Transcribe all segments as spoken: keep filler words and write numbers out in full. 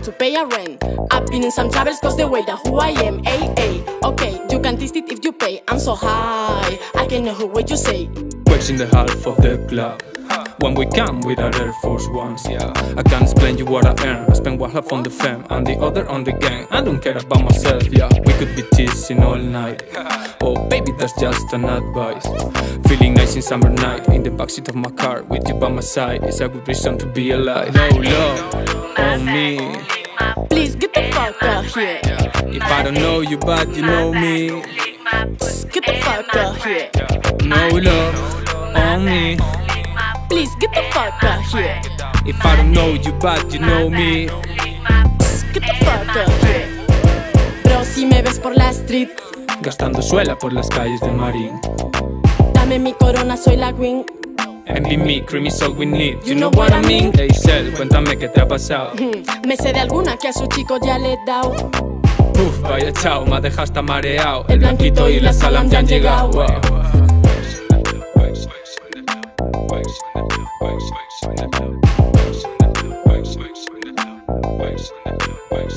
to pay a rent. I've been in some travels cause the way that who I am. Ay, ay, okay, you can taste it if you pay. I'm so high, I can know what you say. Quakes in the half of the club. When we come with our Air Force Ones, yeah. I can't explain you what I earn. I spend one half on the fam and the other on the gang. I don't care about myself, yeah. We could be teasing all night. Oh baby, that's just an advice. Feeling nice in summer night, in the backseat of my car, with you by my side. It's a good reason to be alive. No love on me. Please get the fuck out here. If I don't know you but you know me, get the fuck out here. No love on me. Please get the fuck out here. If I don't know you but you know me, get the fuck out here. Bro, si me ves por la street, gastando suela por las calles de Marín. Dame mi corona, soy la queen. Envy me, cream is all we need. You know what I mean? Hey Cell, cuéntame qué te ha pasado. Me sé de alguna que a su chico ya le he dado. Uf, vaya chao, me deja hasta mareado. El blanquito y la salam ya han llegado. Wow.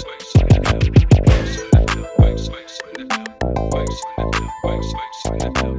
Quakes,